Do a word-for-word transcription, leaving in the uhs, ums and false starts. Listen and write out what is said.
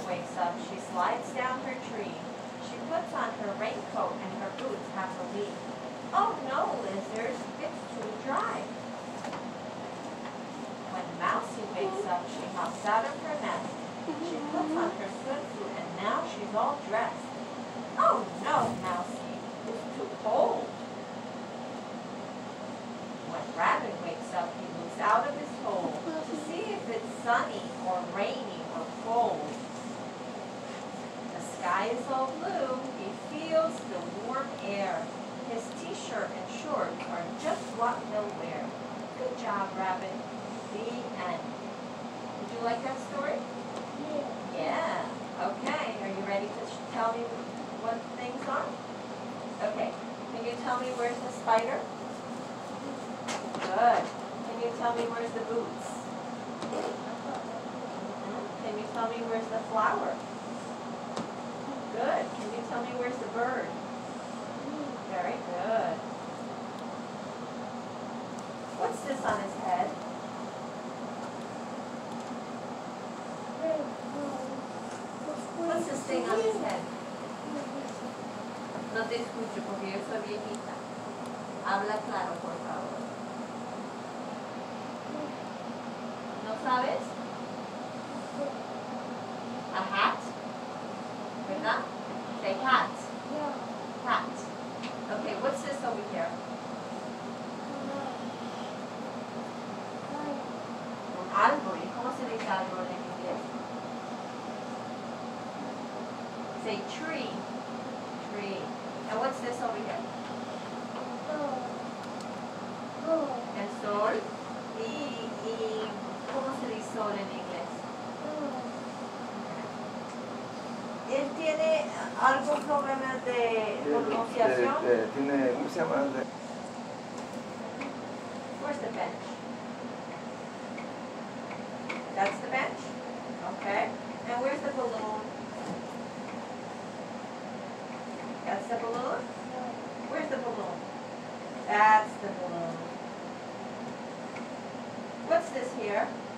wakes up, she slides down her tree. She puts on her raincoat and her boots have a leak. Oh no, Lizard, it's too dry. When Mousie wakes up, she hops out of her nest. She puts on her swimsuit and now she's all dressed. Oh no, Mousie, it's too cold. When Rabbit wakes up, he moves out of his hole to see if it's sunny or rainy or cold. The sky is all blue. He feels the warm air. His t-shirt and shorts are just what he'll wear. Good job, Rabbit. The end. Did you like that story? Yeah. Yeah. Okay. Are you ready to tell me what things are? Okay. Can you tell me where's the spider? Good. Can you tell me where's the boots? Can you tell me where's the flower? Good. Can you tell me where's the bird? Very good. What's this on his head? What's this thing on his head? No te escucho porque yo soy viejita. Habla claro, por favor. ¿No sabes? A hat? ¿Verdad? Say hat. Hat. Okay, what's this over here? Un árbol. ¿Y cómo se dice árbol en inglés? Say tree. Tree. And what's this over here? El sol. Y, y ¿cómo se dice sol en inglés? ¿Él tiene algún problema de pronunciación? Tiene, ¿cómo se llama? Where's the bench? That's the bench? Okay. And where's the balloon? That's the balloon? Where's the balloon? That's the balloon. What's this here?